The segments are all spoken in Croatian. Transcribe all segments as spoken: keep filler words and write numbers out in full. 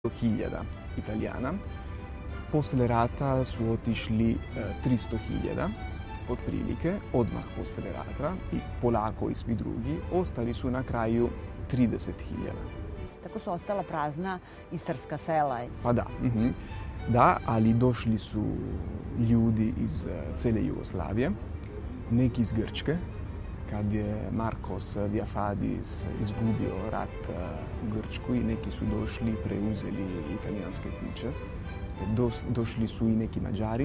hiljada Italijana. Poslije rata su otišli tristo hiljada, otprilike, odmah poslije rata, i polako i svi drugi. Ostali su na kraju trideset hiljada. Tako su ostala prazna istarska sela. Pa da. Uh-huh. Da, ali došli su ljudi iz cijele Jugoslavije, neki iz Grčke. Kad je Markos Diafadis izgubio rat u Grčkoj, neki su došli, preuzeli italijanske kuće. Dos, došli su i neki Mađari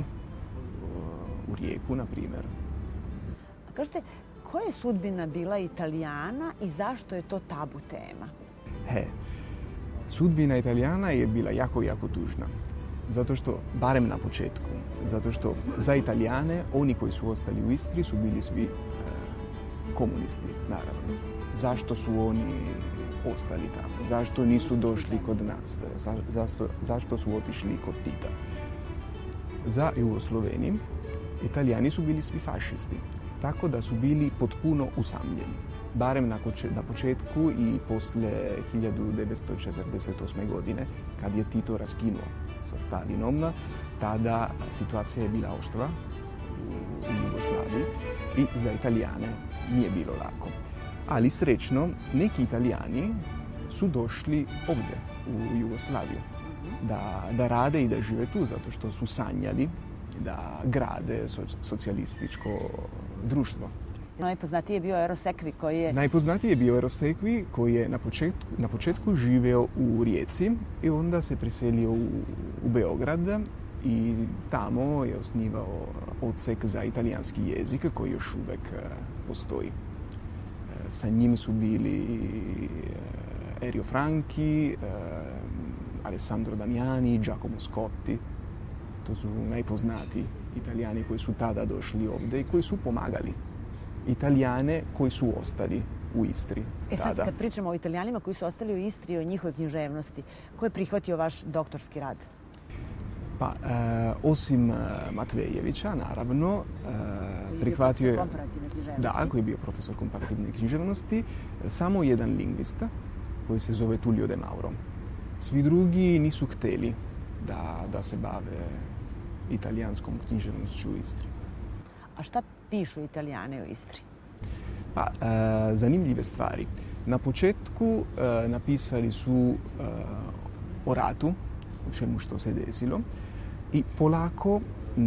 u Rijeku, na primjer. A kažete, koja je sudbina bila Italijana i zašto je to tabu tema? He, sudbina Italijana je bila jako, jako tužna. Zato što, barem na početku, zato što za Italijane, oni koji su ostali u Istri su bili svi e, komunisti, naravno. Zašto su oni ostali tamo? Zašto nisu došli kod nas? Za, zašto, zašto su otišli kod Tita? Za Jugosloveni, Italijani su bili svi fašisti, tako da su bili potpuno usamljeni. Barem na, na početku i poslije hiljadu devetsto četrdeset osme. godine, kad je Tito raskinuo sa Stalinom, tada situacija je bila oštra u, u Jugoslaviji i za Italijane nije bilo lako. Ali srećno, neki Italijani su došli ovdje u Jugoslaviju da, da rade i da žive tu, zato što su sanjali da grade socijalističko društvo. Najpoznatiji je bio Eros Ekvi koji je... Najpoznatiji je bio Eros Ekvi koji je na početku, na početku živeo u Rijeci i onda se preselio u, u Beograd i tamo je osnivao odsek za italijanski jezik koji još uvijek postoji. Sa njim su bili Erio Franchi, Alessandro Damiani, Giacomo Scotti. To su najpoznatiji Italijani koji su tada došli ovdje i koji su pomagali Italijane koji su ostali u Istri. E sad, kad pričamo o Italijanima koji su ostali u Istri i o njihovoj književnosti, ko je prihvatio vaš doktorski rad? Pa, e, osim Matvejevića, naravno, e, prihvatio je... Da, koji je bio profesor komparativne književnosti, samo jedan lingvista koji se zove Tullio De Mauro. Svi drugi nisu htjeli da, da se bave italijanskom književnošću u Istri. A šta pišu Italijane u Istri? Pa, e, zanimljive stvari. Na početku e, napisali su e, o ratu, o čemu što se desilo, i polako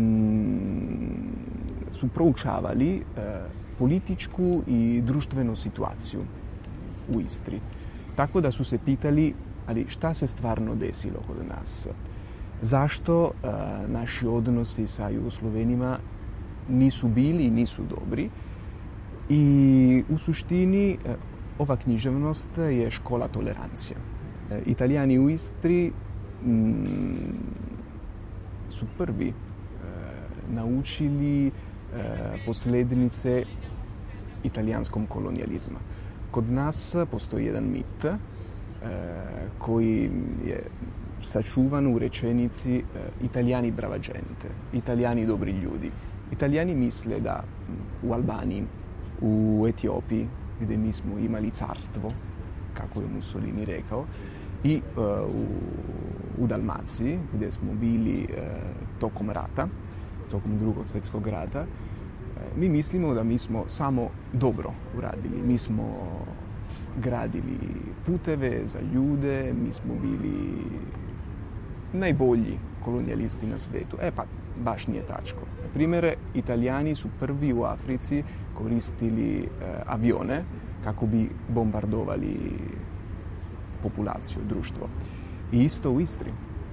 mm, su proučavali e, političku i društvenu situaciju u Istri. Tako da su se pitali, ali šta se stvarno desilo kod nas? Zašto e, naši odnosi sa Jugoslovenima nisu bili i nisu dobri? I u suštini ova književnost je škola tolerancije. Italijani u Istri mm, su prvi e, naučili e, posljednice italijanskom kolonijalizma. Kod nas postoji jedan mit e, koji je sačuvan u rečenici e, Italijani brava gente, Italijani dobri ljudi. Italijani misle da u Albaniji, u Etiopiji, gdje mi smo imali carstvo, kako je Mussolini rekao, i uh, u, u Dalmaciji, gdje smo bili uh, tokom rata, tokom drugog svjetskog rata, uh, mi mislimo da mi smo samo dobro uradili. Mi smo gradili puteve za ljude, mi smo bili najbolji kolonijalisti na svijetu. E pa, baš nije tačko. Na primjer, Italijani su prvi u Africi koristili e, avione kako bi bombardovali populaciju, društvo. I isto u Istri.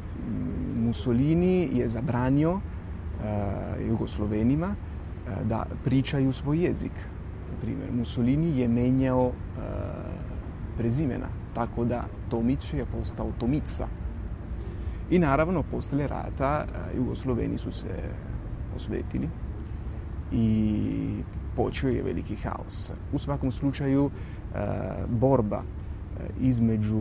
Mussolini je zabranio e, Jugoslovenima e, da pričaju svoj jezik. Na primjer, Mussolini je menjao e, prezimena, tako da Tomić je postao Tomica. I naravno, poslije rata Jugosloveni su se osvetili i počeo je veliki haos. U svakom slučaju, borba između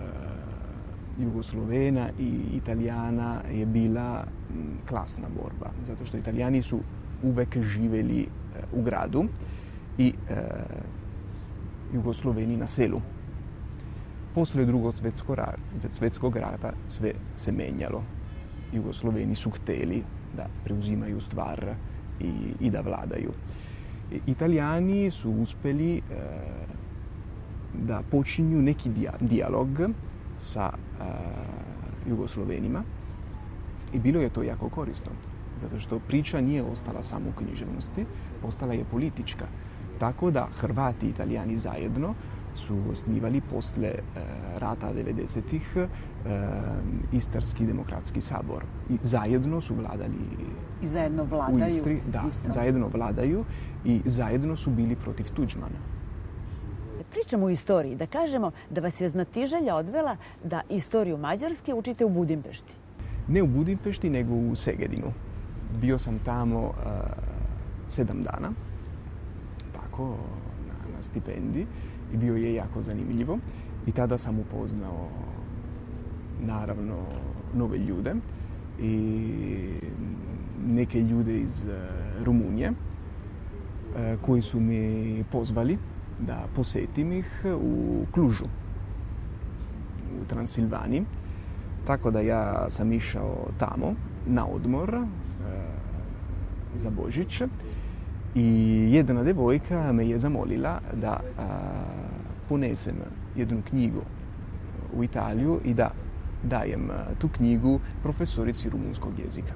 Jugoslovena i Italijana je bila klasna borba, zato što Italijani su uvek živjeli u gradu i Jugosloveni na selu. poslije drugog svjetskog rata sve se menjalo. Jugosloveni su htjeli da preuzimaju stvar i, i da vladaju. Italijani su uspjeli e, da počinju neki dijalog sa e, Jugoslovenima i bilo je to jako korisno. Zato što priča nije ostala samo u književnosti, postala je politička. Tako da Hrvati i Italijani zajedno su osnivali poslije e, rata devedesetih e, Istarski demokratski sabor. I zajedno su vladali I zajedno vladaju u Istri. Da, Istrom. zajedno vladaju i zajedno su bili protiv Tuđmana. Pričamo o istoriji. Da kažemo da vas je znatiželja odvela da istoriju Mađarske učite u Budimpešti. Ne u Budimpešti, nego u Segedinu. Bio sam tamo uh, sedam dana, tako, na, na stipendiji i bio je jako zanimljivo. I tada sam upoznao, naravno, nove ljude i neke ljude iz uh, Rumunije uh, koji su me pozvali da posjetim ih u Klužu, u Transilvaniji. Tako da ja sam išao tamo na odmor e, za Božić i jedna devojka me je zamolila da a, ponesem jednu knjigu u Italiju i da dajem tu knjigu profesorici rumunskog jezika.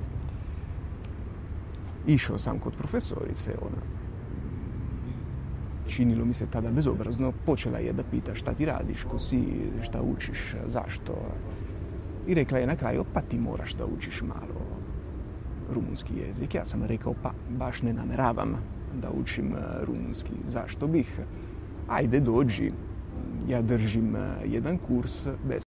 Išao sam kod profesorice, ona činilo mi se tada bezobrazno, počela je da pita šta ti radiš, ko si, šta učiš, zašto. I rekla je na kraju, pa ti moraš da učiš malo rumunski jezik. Ja sam rekao, pa baš ne nameravam da učim rumunski. Zašto bih? Ajde, dođi. Ja držim jedan kurs bez